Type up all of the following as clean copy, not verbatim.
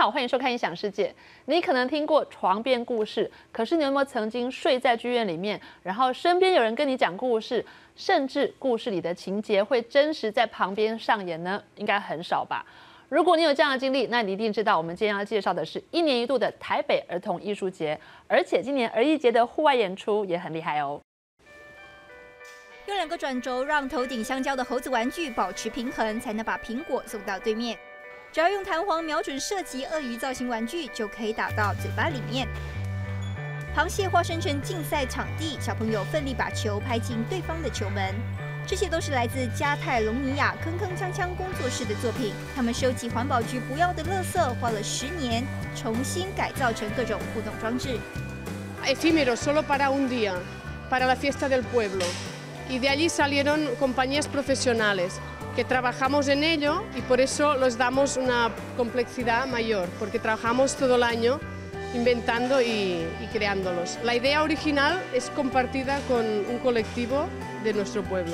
好，欢迎收看《异想世界》。你可能听过床边故事，可是你有没有曾经睡在剧院里面，然后身边有人跟你讲故事，甚至故事里的情节会真实在旁边上演呢？应该很少吧。如果你有这样的经历，那你一定知道，我们今天要介绍的是1年1度的台北儿童艺术节，而且今年儿艺节的户外演出也很厉害哦。 用2个转轴让头顶相交的猴子玩具保持平衡，才能把苹果送到对面。只要用弹簧瞄准射击鳄鱼造型玩具，就可以打到嘴巴里面。螃蟹化身成竞赛场地，小朋友奋力把球拍进对方的球门。这些都是来自加泰隆尼亚铿铿锵锵工作室的作品。他们收集环保局不要的垃圾，花了10年，重新改造成各种互动装置。 Efímero, solo para un día, para la fiesta del pueblo. Y de allí salieron compañías profesionales que trabajamos en ello y por eso les damos una complejidad mayor, porque trabajamos todo el año inventando y creándolos. La idea original es compartida con un colectivo de nuestro pueblo.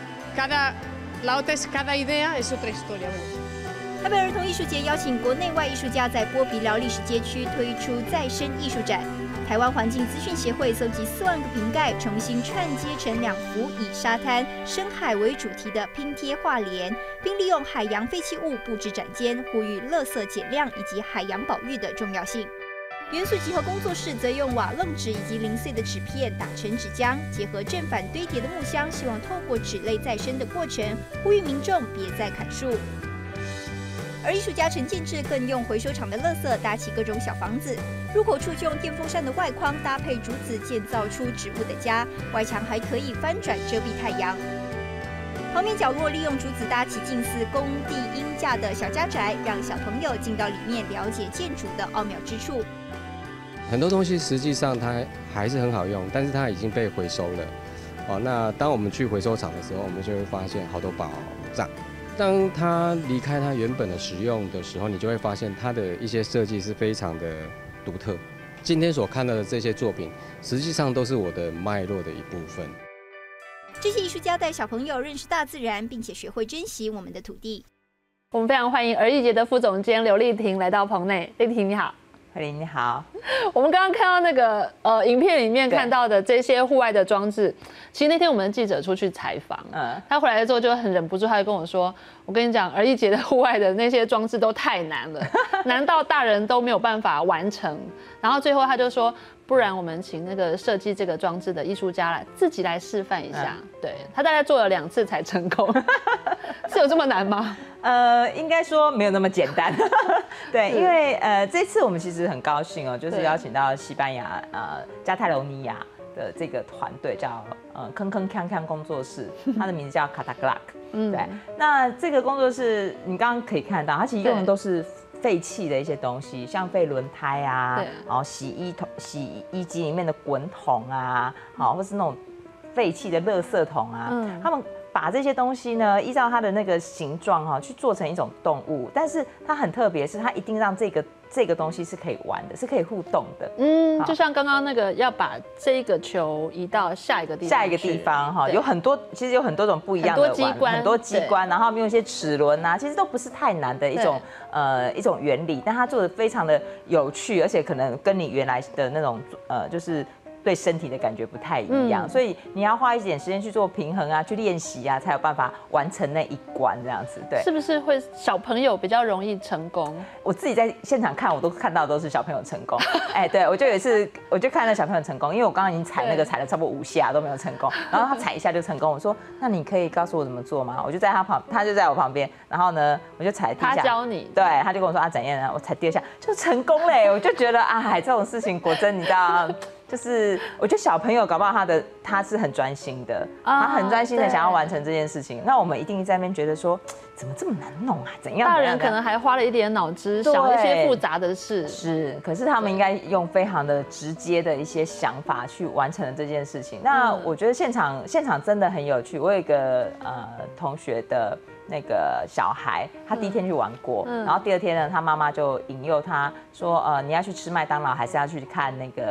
Cada idea es otra historia. 台北儿童艺术节邀请国内外艺术家在波比寮历史街区推出再生艺术展。台湾环境资讯协会搜集4万个瓶盖，重新串接成2幅以沙滩、深海为主题的拼贴画联，并利用海洋废弃物布置展间，呼吁垃圾减量以及海洋保育的重要性。元素集合工作室则用瓦楞纸以及零碎的纸片打成纸浆，结合正反堆叠的木箱，希望透过纸类再生的过程，呼吁民众别再砍树。而艺术家陈建志更用回收厂的垃圾搭起各种小房子，入口处就用电风扇的外框搭配竹子建造出植物的家，外墙还可以翻转遮蔽太阳。旁边角落利用竹子搭起近似工地鹰架的小家宅，让小朋友进到里面了解建筑的奥妙之处。 很多东西实际上它还是很好用，但是它已经被回收了。那当我们去回收厂的时候，我们就会发现好多宝藏。当它离开它原本的使用的时候，你就会发现它的一些设计是非常的独特。今天所看到的这些作品，实际上都是我的脉络的一部分。 这些艺术家带小朋友认识大自然，并且学会珍惜我们的土地。 我们非常欢迎儿艺节的副总监刘丽婷来到棚内。丽婷你好。 慧玲你好， 我们刚刚看到那个影片里面看到的这些户外的装置，其实那天我们的记者出去采访，他回来之后就很忍不住，他就跟我说：“我跟你讲，儿艺节的户外的那些装置都太难了，难到大人都没有办法完成。”然后最后他就说：“不然我们请那个设计这个装置的艺术家自己来示范一下。”对，他大概做了2次才成功，是有这么难吗？ 应该说没有那么简单。对，因为这次我们其实很高兴哦，就是邀请到西班牙加泰罗尼亚的这个团队叫铿铿锵锵工作室，它的名字叫 Cataglac。对，那这个工作室你刚刚可以看到，它其实用的都是废弃的一些东西，像废轮胎啊，然后洗衣机里面的滚筒啊，好，或是那种废弃的垃圾桶啊，他们把这些东西呢，依照它的那个形状去做成一种动物，但是它很特别，是它一定让这个东西是可以玩的，是可以互动的。 就像刚刚那个要把这个球移到下一个地方哈，有很多，其实有很多种不一样的很多机关，然后用一些齿轮啊，其实都不是太难的一种原理，但它做的非常的有趣，而且可能跟你原来的那种就是对身体的感觉不太一样，所以你要花一点时间去做平衡啊，去练习啊，才有办法完成那一关这样子。对， 是不是会小朋友比较容易成功？ 我自己在现场看，我都看到都是小朋友成功。对，我就有一次我就看到小朋友成功，因为我刚刚已经踩了差不多5下都没有成功，然后他踩1下就成功。我说那你可以告诉我怎么做吗？我就在他就在我旁边，然后呢我就踩第1下， 他教你， 对，他就跟我说怎样呢？我踩第2下就成功嘞，我就觉得这种事情果真你知道。就是我觉得小朋友搞不好他是很专心的，他很专心的想要完成这件事情。那我们一定在那边觉得说，怎么这么难弄啊？怎样？ 大人可能还花了一点脑汁想一些复杂的事。 是，可是他们应该用非常的直接的一些想法去完成了这件事情。那我觉得现场真的很有趣。我有一个同学的那个小孩，他第1天去玩过，然后第2天呢，他妈妈就引诱他说，你要去吃麦当劳，还是要去看那个？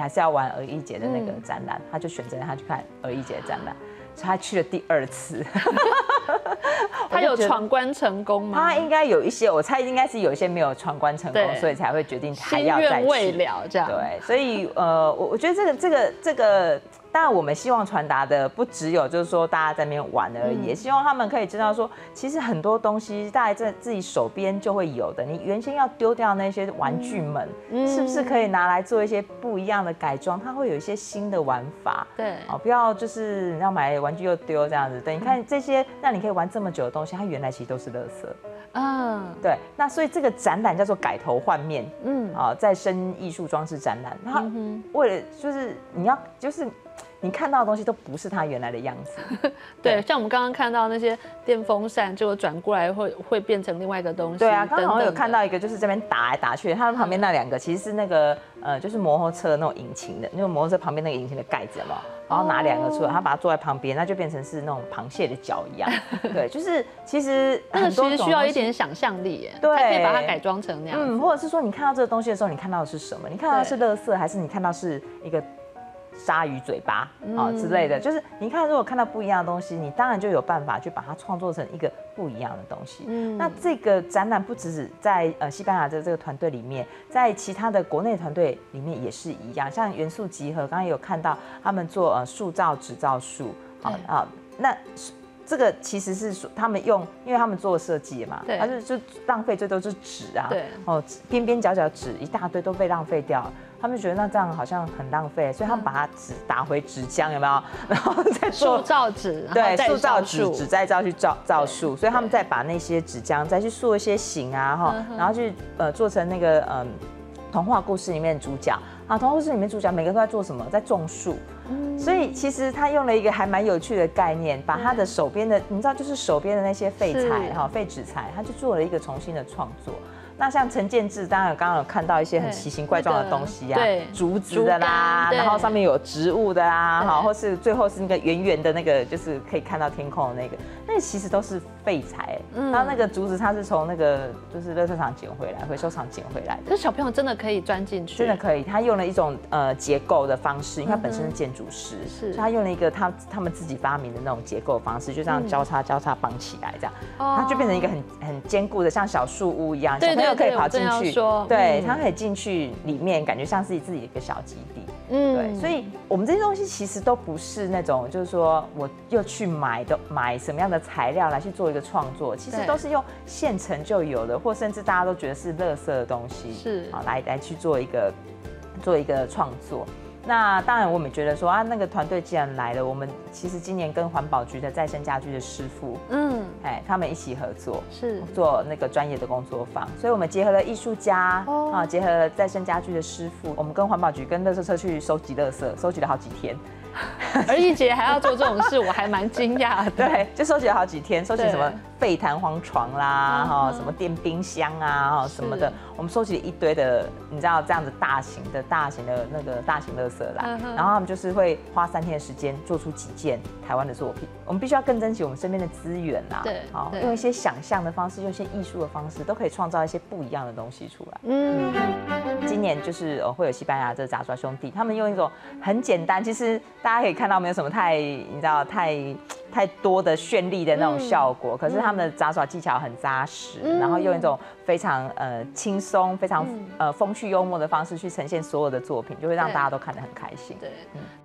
还是要玩儿艺节的那个展览，他就选择他去看儿艺节的展览，所以他去了第2次。 他有闯关成功吗？ 他应该有一些，我猜应该是有一些没有闯关成功，所以才会决定还要再去。 心愿未了这样。 对，所以我觉得这个。当然，我们希望传达的不只有就是说大家在那边玩而已，也希望他们可以知道说，其实很多东西大概在自己手边就会有的。你原先要丢掉那些玩具们，是不是可以拿来做一些不一样的改装？它会有一些新的玩法。 对， 不要就是你要买玩具又丢这样子。对，你看这些让你可以玩这么久的东西，它原来其实都是垃圾。对，那所以这个展览叫做改头换面，再生艺术装置展览。它为了就是你要就是你看到的东西都不是它原来的样子。 对，像我们刚刚看到那些电风扇，结果转过来会变成另外一个东西。 对啊，刚好有看到一个，就是这边打来打去，它旁边那2个其实是那个就是摩托车那种引擎的，那种摩托车旁边那个引擎的盖子嘛，然后拿2个出来，他把它坐在旁边，那就变成是那种螃蟹的脚一样。对，就是其实那个其实需要一点想象力耶， 对， 才可以把它改装成那样。 或者是说你看到这个东西的时候，你看到的是什么？你看到的是垃圾，还是你看到是一个鲨鱼嘴巴之类的？就是你看，如果看到不一样的东西，你当然就有办法去把它创作成一个不一样的东西。那这个展览不只是在西班牙的这个团队里面，在其他的国内团队里面也是一样。像元素集合，刚刚有看到他们做塑造纸造树，那这个其实是他们用，因为他们做设计嘛，他就浪费最多就是纸啊，边边角角纸一大堆都被浪费掉了。他们觉得那这样好像很浪费，所以他们把它纸打回纸浆，有没有？然后再做塑造纸， 对，塑造纸再造去造树，所以他们再把那些纸浆再去塑一些形啊，然后去做成那个童话故事里面的主角啊，童话故事里面主角每个都在做什么？在种树。所以其实他用了一个还蛮有趣的概念，把他的手边的，你知道，就是手边的那些废材废纸材，他就做了一个重新的创作。那像陈建志，当然刚刚有看到一些很奇形怪状的东西啊，竹子的啦，然后上面有植物的啦，或是最后是那个圆圆的那个，就是可以看到天空的那个其实都是废材。那个竹子它是从那个就是垃圾场捡回来，回收厂捡回来的。 可是小朋友真的可以钻进去？ 真的可以，他用了一种结构的方式，因为他本身是建筑师，所以他用了一个他们自己发明的那种结构方式，就这样交叉绑起来，这样它就变成一个很坚固的，像小树屋一样。小朋友可以跑进去，对，他可以进去里面，感觉像是自己一个小基地。对，所以我们这些东西其实都不是那种，就是说我又去买什么样的材料来去做一个创作，其实都是用现成就有的，或甚至大家都觉得是垃圾的东西，来去做一个创作。那当然，我们觉得说那个团队既然来了，我们其实今年跟环保局的再生家居的师傅，他们一起合作，做那个专业的工作坊，所以我们结合了艺术家，结合了再生家居的师傅，我们跟环保局跟垃圾车去收集垃圾，收集了好几天。 儿艺节还要做这种事，我还蛮惊讶的。 对，就收集了好几天，收集什么废弹簧床啦，什么电冰箱啊，什么的，我们收集了一堆的，你知道这样子大型的那个大型垃圾啦。然后他们就是会花3天的时间做出几件台湾的作品。我们必须要更珍惜我们身边的资源啦， 对， 用一些想象的方式，用一些艺术的方式，都可以创造一些不一样的东西出来。今年就是会有西班牙这杂耍兄弟，他们用一种很简单，其实大家可以看到没有什么你知道太多的绚丽的那种效果，可是他们的杂耍技巧很扎实，然后用一种非常轻松、非常风趣幽默的方式去呈现所有的作品，就会让大家都看得很开心。 对，